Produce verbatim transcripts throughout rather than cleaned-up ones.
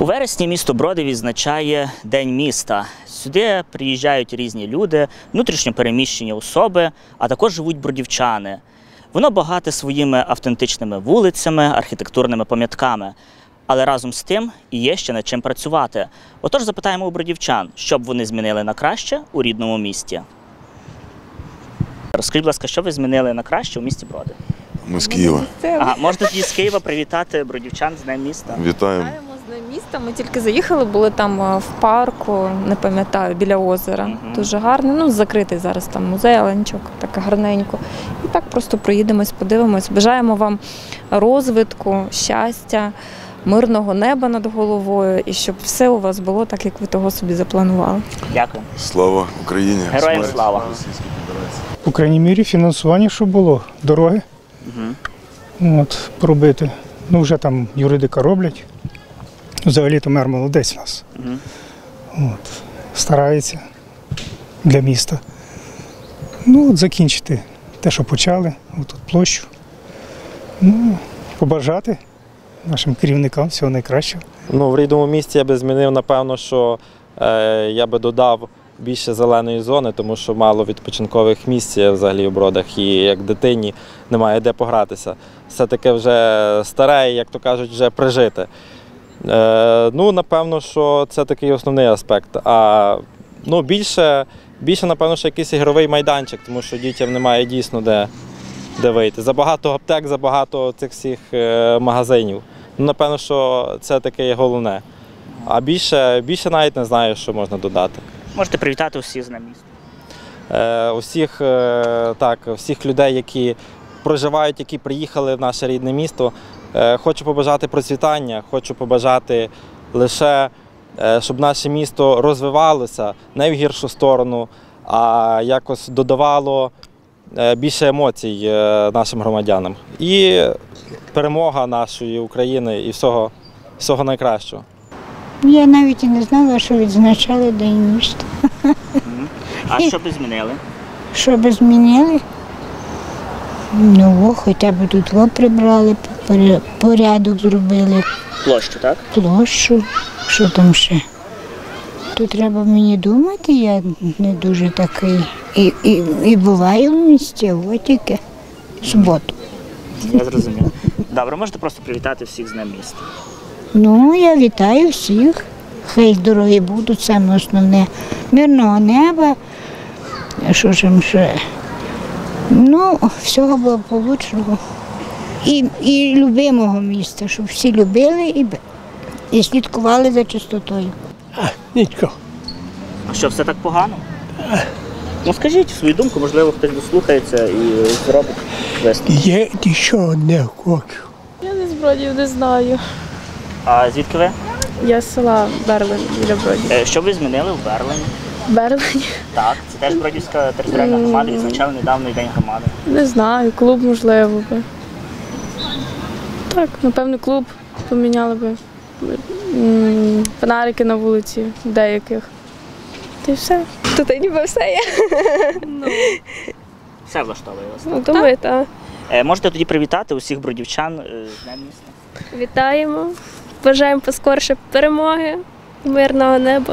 вересні місто Броди відзначає День міста. Сюди приїжджають різні люди, внутрішньо переміщені особи, а також живуть бродівчани. Воно багате своїми автентичними вулицями, архітектурними пам'ятками. Але разом з тим і є ще над чим працювати. Отож запитаємо у бродівчан, що б вони змінили на краще у рідному місті. Розкажіть, будь ласка, що ви змінили на краще у місті Броди? Ми з Києва. Ага, можете тоді з Києва привітати бродівчан з Днем міста? Вітаємо. Вітаємо з Днем міста. Ми тільки заїхали, були там в парку, не пам'ятаю, біля озера. Угу. Дуже гарно. Ну, закритий зараз там музей, але нічого, так гарненько. І так просто проїдемось, подивимось. Бажаємо вам розвитку, щастя, мирного неба над головою і щоб все у вас було так, як ви того собі запланували. Дякую. Слава Україні! Героям слава! По крайній мірі фінансування, щоб було, дороги Угу. от, пробити. Ну вже там юридика роблять. Взагалі-то мер молодець у нас. Угу. От, старається для міста. Ну от закінчити те, що почали, от, от площу. Ну, побажати нашим керівникам всього найкращого. Ну, в рідному місті я би змінив, напевно, що е, я би додав більше зеленої зони, тому що мало відпочинкових місць взагалі у Бродах, і як дитині немає де погратися. Все-таки вже старе, як то кажуть, вже прижите. Е, ну, напевно, що це такий основний аспект. А ну, більше, більше, напевно, що якийсь ігровий майданчик, тому що дітям немає дійсно де, де вийти. Забагато аптек, забагато цих всіх е, магазинів. Ну, напевно, що це таке головне. А більше, більше навіть не знаю, що можна додати. Можете привітати усіх з Днем міста. Е, усіх, е, так, всіх людей, які проживають, які приїхали в наше рідне місто. Е, хочу побажати процвітання, хочу побажати лише, е, щоб наше місто розвивалося не в гіршу сторону, а якось додавало е, більше емоцій е, нашим громадянам. І перемога нашої України і всього, всього найкращого. Я навіть і не знала, що відзначали День міста. А що б змінили? Що би змінили? Ну, о, хоча б тут о, прибрали, поря- порядок зробили, Площу, так? площу, що там ще. Тут треба мені думати, я не дуже такий. І, і, і буваю в місті, от тільки в суботу. Я зрозумів. Добре, можете просто привітати всіх з Днем міста. Ну, я вітаю всіх. Хай здорові будуть, саме основне. Мирного неба. Що ж там ще? Ну, всього благополучного. І, і любимого міста, щоб всі любили і, і слідкували за чистотою. Нічого. А що, все так погано? Ну скажіть свою думку, можливо, хтось дослухається і зробить висновок. Я нічого не хочу. Я не з Бродів не знаю. А звідки ви? Я з села Берлин біля Бродів. Е, Що ви змінили в Берлині? Берлин? Так, це теж Бродівська територіальна громада, відзначали недавно День громади. Не знаю, клуб можливо би. Так, напевно, клуб поміняли би. М, Фонарики на вулиці деяких. Та й все. Тут ніби все є. Все влаштовує вас. Ну, думаю, так. Е, Можете тоді привітати усіх бродівчан е, з Днем міста. Вітаємо. Бажаємо поскорше перемоги, мирного неба.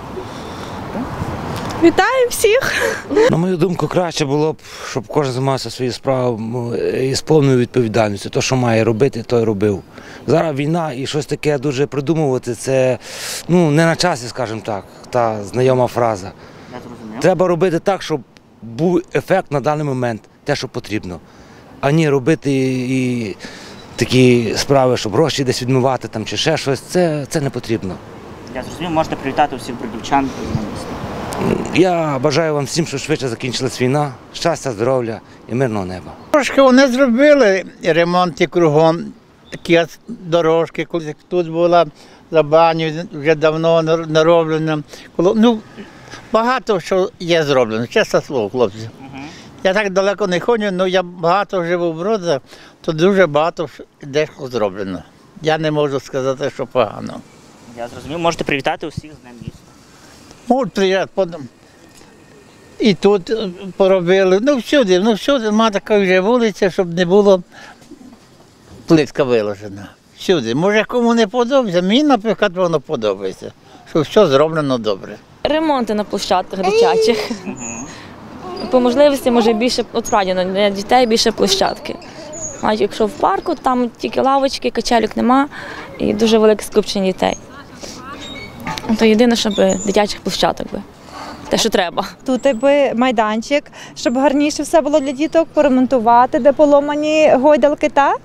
Вітаю всіх! На мою думку, краще було б, щоб кожен займався своєю справою і з повною відповідальністю. Те, що має робити, той робив. Зараз війна і щось таке дуже придумувати, це ну, не на часі, скажімо так, та знайома фраза. Я зрозумів. Треба робити так, щоб був ефект на даний момент, те, що потрібно. А не робити і такі справи, щоб гроші десь відмивати там, чи ще щось, це, це не потрібно. Я зрозумів, можете привітати усіх бродівчан з Днем міста. Я бажаю вам всім, щоб швидше закінчилась війна, щастя, здоров'я і мирного неба. Трошки вони зробили ремонти кругом, такі дорожки, коли тут була за баню, вже давно нароблена. Ну, багато що є зроблено, чесне слово, хлопці. Угу. Я так далеко не ходжу, але я багато живу в Бродах, то дуже багато дещо зроблено. Я не можу сказати, що погано. Я зрозумів, можете привітати усіх з Днем міста. Можуть приїжджати, і тут поробили, ну всюди, ну всюди, нема така вже вулиця, щоб не було плитка виложена. всюди. Може, кому не подобається, мені, наприклад, воно подобається, що все зроблено добре. Ремонти на площадках дитячих. По можливості, може, більше, от справді, для дітей більше площадки. А якщо в парку, там тільки лавочки, качелюк нема і дуже велике скупчення дітей. То єдине, щоб дитячих площадок би. Те, що треба. Тут якби майданчик, щоб гарніше все було для діток, поремонтувати, де поломані гойдалки, та?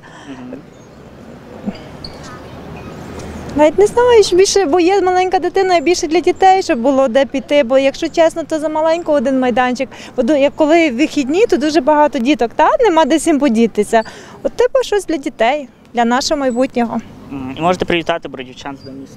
Навіть не знаю, що більше, бо є маленька дитина, і більше для дітей, щоб було де піти, бо якщо чесно, то за маленько один майданчик. Бо як коли вихідні, то дуже багато діток, та? Нема де всім подітися. От типу щось для дітей, для нашого майбутнього. І можете привітати бродівчан з Днем міста.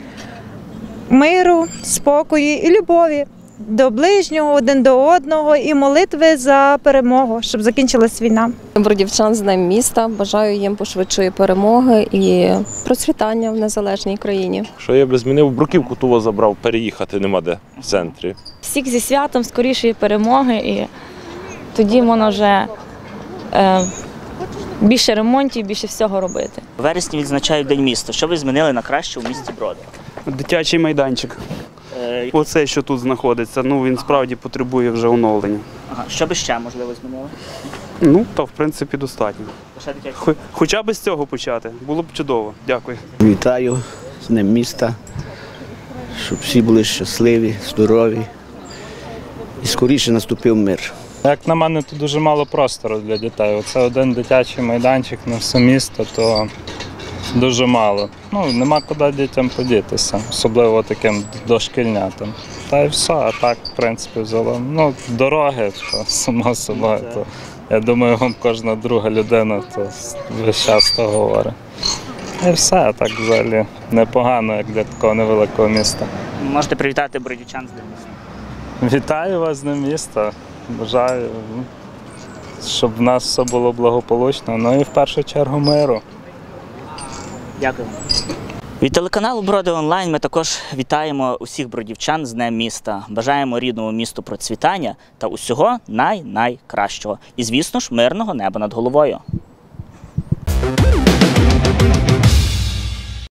Миру, спокою і любові до ближнього, один до одного, і молитви за перемогу, щоб закінчилась війна. Бродівчан з Днем міста. Бажаю їм пошвидшої перемоги і процвітання в незалежній країні. Що я би змінив, бруківку ту забрав, переїхати нема де в центрі. Всіх зі святом, скорішої перемоги, і тоді можна вже е, більше ремонтів, більше всього робити. У вересні відзначають День міста. Що ви змінили на краще у місті Броди? Дитячий майданчик. Е, Оце, що тут знаходиться, ну він справді потребує вже оновлення. Ага. Що би ще, можливо, змінили? Ну, то в принципі достатньо. Лише дитячий. Хо- Хоча б з цього почати, було б чудово. Дякую. Вітаю з Днем міста, щоб всі були щасливі, здорові і скоріше наступив мир. Як на мене, тут дуже мало простору для дітей. Оце один дитячий майданчик на все місто, то дуже мало. Ну, нема куди дітям подітися, особливо таким дошкільнятам. Та й все, а так, в принципі, взяло. Ну, дороги, то само собою, то я думаю, вам кожна друга людина то весь час то говорить. І все, а так взагалі непогано, як для такого невеликого міста. Можете привітати бродівчан з Днем міста. Вітаю вас з Днем міста. Бажаю, щоб в нас все було благополучно, ну і в першу чергу миру. Дякую. Від телеканалу Броди Онлайн ми також вітаємо усіх бродівчан з Днем міста. Бажаємо рідному місту процвітання та усього най-найкращого. І, звісно ж, мирного неба над головою.